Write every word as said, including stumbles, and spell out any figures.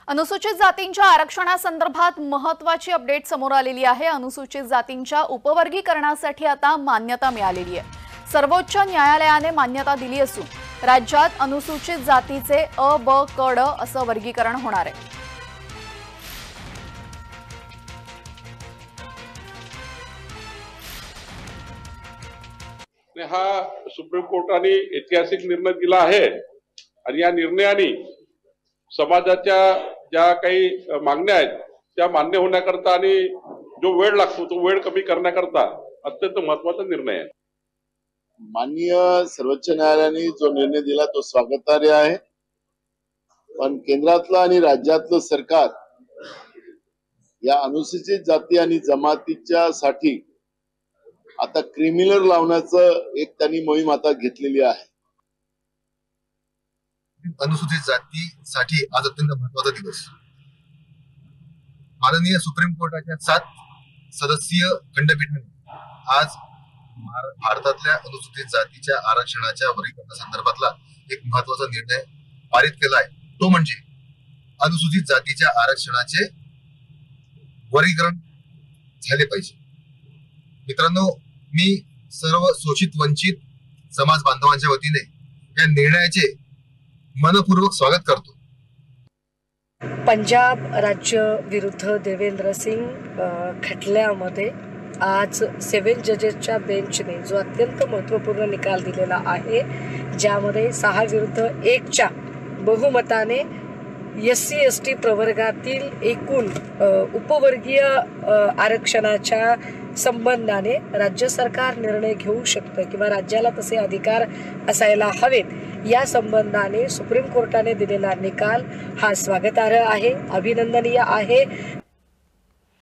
अनुसूचित जातींच्या आरक्षणासंदर्भात महत्त्वाची अपडेट समोर आलेली आहे। अनुसूचित जातींच्या उपवर्गीकरणासाठी आता मान्यता मिळालेली आहे। सर्वोच्च न्यायालयाने मान्यता दिली असून राज्यात अनुसूचित जातीचे अ, ब, क, ड असं वर्गीकरण होणार आहे। हा सुप्रीम कोर्टाने ऐतिहासिक निर्णय दिला आहे आणि या निर्णयाने समाजाच्या ज्या काही मागण्या आहेत त्या मान्य होण्याकरता आणि जो वेळ लागतो तो वेळ कमी करण्याकरता अत्यंत महत्त्वाचा निर्णय आहे। माननीय सर्वोच्च न्यायालयाने जो निर्णय दिला तो स्वागतार्ह आहे, पण केंद्रातलं आणि राज्यातलं सरकार या अनुसूचित जाती आणि जमातीच्या साठी आता क्रिमिनल लावण्याचं एक त्यांनी मोहीम आता घेतलेली आहे। अनुसूचित जातीसाठी आज अत्यंत महत्वाचा दिवस। माननीय सुप्रीम कोर्टाच्या सात सदस्यीय खंडपीठाने आज भारतातल्या अनुसूचित जातीच्या आरक्षणाच्या वर्गीकरणासंदर्भातला एक महत्वाचा निर्णय पारित केला आहे। तो म्हणजे अनुसूचित जातीच्या आरक्षणाचे वर्गीकरण झाले पाहिजे। मित्रांनो, मी सर्व शोषित वंचित समाज बांधवांच्या वतीने या निर्णयाचे मनपूर्वक स्वागत करतो। पंजाब राज्य विरुद्ध देवेंद्र सिंग खटल्यामध्ये आज सेवन जजेसच्या बेंचने जो अत्यंत महत्त्वपूर्ण निकाल दिलेला आहे, ज्यामध्ये सहा विरुद्ध एकच्या बहुमताने एस सी एस टी प्रवर्गातील एकूण उपवर्गीय आरक्षणाच्या संबंधाने राज्य सरकार निर्णय घेऊ शकतं किंवा राज्याला तसे अधिकार असायला हवेत या संबंधाने सुप्रीम कोर्टाने दिलेला निकाल हा स्वागतार्ह आहे, अभिनंदनीय आहे।